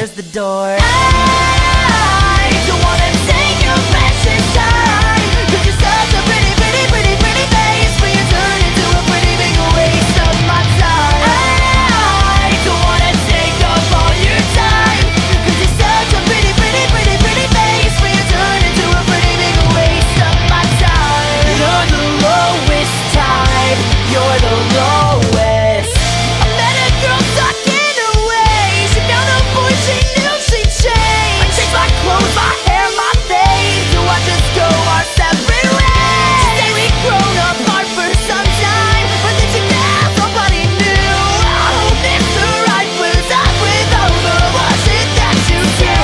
there's the door. I don't wanna take your precious time, 'cause you're such a pretty, pretty, pretty, pretty face, but you turn into a pretty big waste of my time. I don't wanna take up all your time, 'cause you're such a pretty, pretty, pretty, pretty face, but you turn into a pretty big waste of my time. You're the lowest tide, you're the lowest. I met a girl stuck in her ways. She found a boy she knew she'd change. I changed my clothes, my hair, my face, to watch us go our separate ways. She said we'd grown apart for some time, but then she left, nobody knew. I hope Mr. Right was up with all the bullshit that you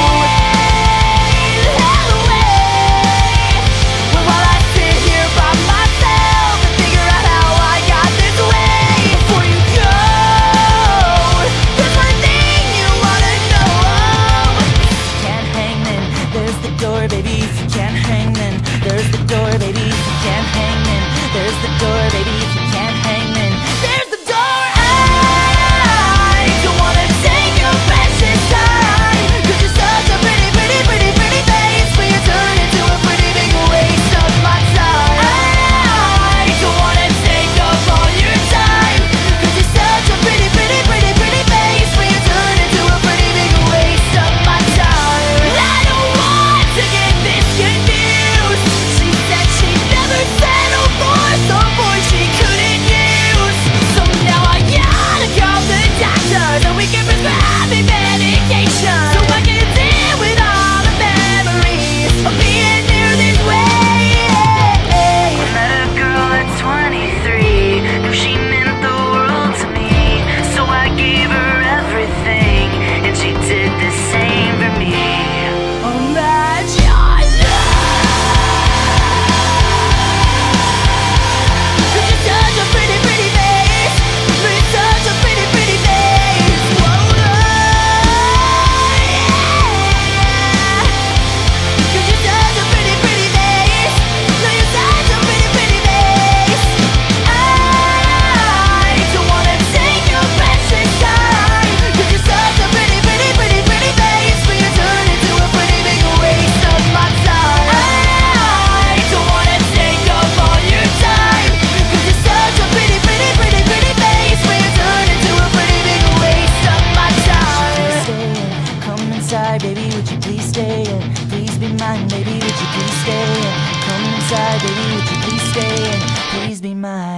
gave away. Well, while I sit here by myself and figure out how I got this way, before you go, there's one thing you wanna know. Can't hang then, there's the door, baby. If you can't hang then, there's the door, baby. If you can't hang then, there's the door, baby. If you can't hang then, There's the door. I don't wanna take your precious time, 'cause you're such a pretty, pretty, pretty, pretty face, but you turn into a pretty big waste of my time. I don't wanna take up all your time, 'cause you're such a pretty, pretty, pretty, pretty face, but you turn into a pretty big waste of my time. I don't want to get this confused. She said she'd never settle for some boy she couldn't use. So now I gotta call the doctor so we can prescribe me medication, so I can deal with all the memories of being near this way. I met a girl at 23, knew she meant the world to me, so I gave her everything, and she did the same for me. Oh my God, 'cause you're such a pretty, pretty face, but you're such a pretty, pretty face. Whoa, yeah. 'Cause you're such a pretty, pretty face, no, you're such a pretty, pretty face. I don't wanna take your precious time, 'cause you're such a pretty, pretty, pretty, pretty face, but you turn into a pretty big waste of my time. I don't wanna take up all your time, 'cause you're such a pretty, pretty, pretty, pretty face, but you turn into a pretty big waste of my time. Stay in, come inside, baby, would you please stay in? Please be mine, baby, would you please stay in? Come inside, baby, would you please stay in? Please be mine.